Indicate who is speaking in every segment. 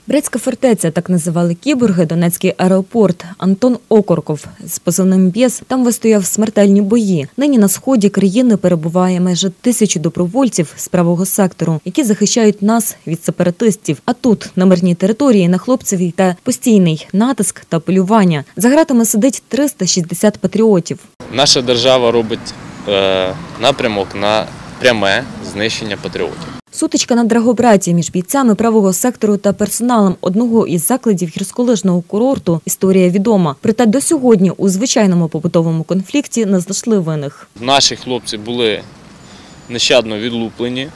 Speaker 1: Брестська фортеця – так називали кіборги Донецький аеропорт. Антон Окорков з позивним «Бєс» там вистояв смертельні бої. Нині на сході країни перебуває майже 1000 добровольців з правого сектору, які захищають нас від сепаратистів. А тут, на мирній території, на хлопців йде постійний натиск та полювання. За ґратами сидить 360 патріотів.
Speaker 2: Наша держава робить напрямок на пряме знищення патріотів.
Speaker 1: Сутичка на Драгобраті між бійцями правого сектору та персоналом одного із закладів гірськолижного курорту історія відома. Проте до сьогодні у звичайному побутовому конфлікті не знайшли винних.
Speaker 2: Наші хлопці були нещадно відлуплені.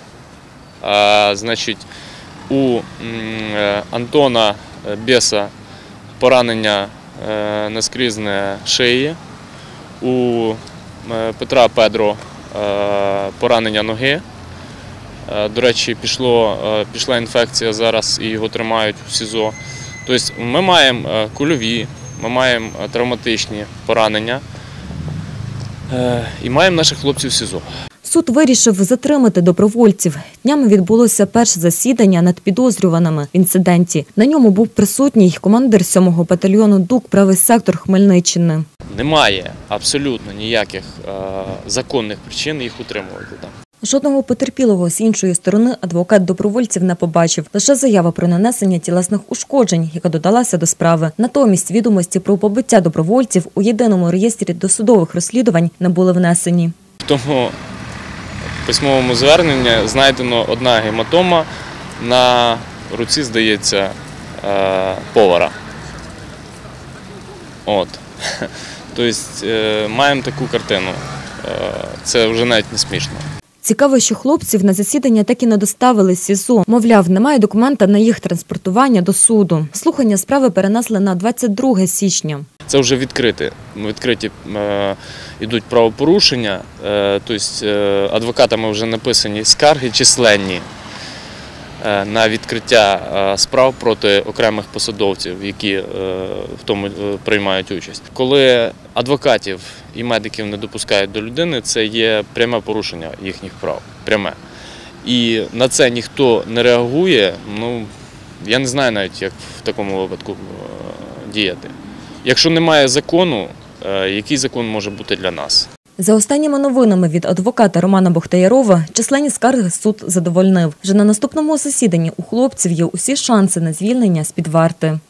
Speaker 2: У Антона Бєса поранення наскрізне шиї, у Петра Педро поранення ноги. До речі, пішла інфекція зараз і його тримають в СІЗО. Тобто ми маємо кульові, ми маємо травматичні поранення і маємо наших хлопців в СІЗО.
Speaker 1: Суд вирішив затримати добровольців. Днями відбулося перше засідання над підозрюваними в інциденті. На ньому був присутній командир 7-го батальйону ДУК «Правий сектор» Хмельниччини.
Speaker 2: Немає абсолютно ніяких законних причин їх утримувати там.
Speaker 1: Жодного потерпілого з іншої сторони адвокат добровольців не побачив. Лише заява про нанесення тілесних ушкоджень, яка додалася до справи. Натомість відомості про побиття добровольців у єдиному реєстрі досудових розслідувань не були внесені.
Speaker 2: В тому письмовому зверненні знайдено одна гематома на руці, здається, повара. Тобто маємо таку картину. Це вже навіть не смішно.
Speaker 1: Цікаво, що хлопців на засідання так і не доставили з СІЗО. Мовляв, немає документа на їх транспортування до суду. Слухання справи перенесли на 22 січня.
Speaker 2: Це вже відкриті йдуть правопорушення, тобто адвокатами вже написані скарги численні на відкриття справ проти окремих посадовців, які в тому приймають участь. Коли адвокатів і медиків не допускають до людини, це є пряме порушення їхніх прав. Пряме. І на це ніхто не реагує, я не знаю навіть, як в такому випадку діяти. Якщо немає закону, який закон може бути для нас?
Speaker 1: За останніми новинами від адвоката Романа Бухтаярова, численні скарги суд задовольнив. Вже на наступному засіданні у хлопців є усі шанси на звільнення з-під варти.